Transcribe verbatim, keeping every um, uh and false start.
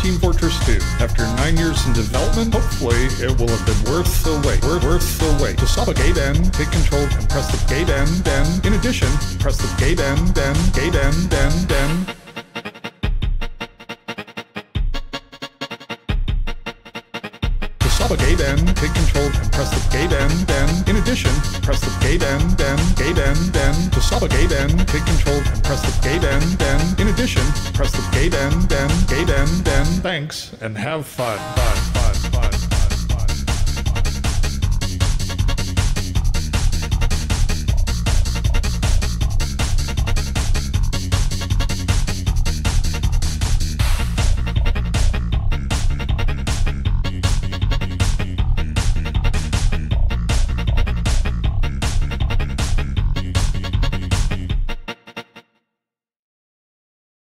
Team Fortress two. After nine years in development, hopefully it will have been worth the wait. Worth, worth the wait. To stop a Gaben, take control and press the Gaben, then. In addition, press the Gaben, then, Gaben, then, then. Stop a Gaben, take control and press the Gaben, then. In addition, press the Gaben, then, Gaben, then. To stop a Gaben, take control and press the Gaben, then. In addition, press the Gaben, then, Gaben, then. Thanks, and have fun. Fun.